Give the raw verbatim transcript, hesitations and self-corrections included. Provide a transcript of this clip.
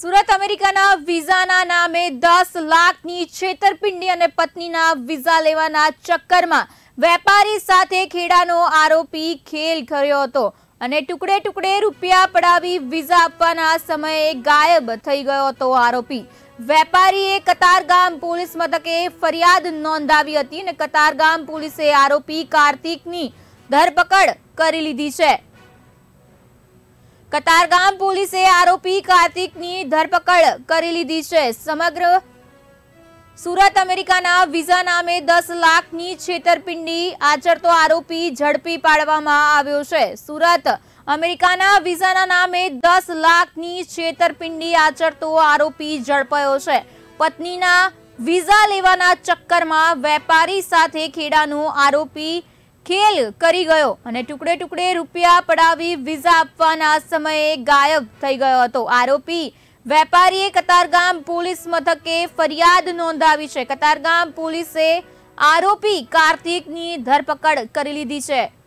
સુરત અમેરિકાના વિઝાના નામે દસ લાખની છેતરપિંડી અને પત્નીના વિઝા લેવાના ચક્કરમાં વેપારી સાથે ખેડાનો આરોપી ખેલ કર્યો હતો અને ટુકડે ટુકડે રૂપિયા પડાવી વિઝા આપવાના સમયે ગાયબ થઈ ગયો હતો આરોપી। વેપારીએ કતારગામ પોલીસ મથકે ફરિયાદ નોંધાવી હતી અને કતારગામ પોલીસે આરોપી કાર્તિકની ધરપકડ કરી લીધી છે। कतारगाम पुलिस आरोपी कार्तिक नी धरपकड़ करी लीधी है। समग्र सूरत अमेरिकाना वीजा नामे दस लाख नी छेतरपिंडी आचरतो आरोपी झड़पी पाडवामां आव्यो छे। सूरत अमेरिकाना वीजाना नामे दस लाख नी छेतरपिंडी आचरतो आरोपी झड़पायो छे। पत्नीना वीजा लेवाना चक्करमां वेपारी साथे खेडानो आरोपी खेल करी गयो અને ટુકડે ટુકડે રૂપિયા પડાવી વિઝા આપવાના સમયે ગાયબ થઈ ગયો હતો। આરોપી વેપારીએ કતારગામ પોલીસ મથકે ફરિયાદ નોંધાવી છે। કતારગામ પોલીસે આરોપી કાર્તિકની ધરપકડ કરી લીધી છે।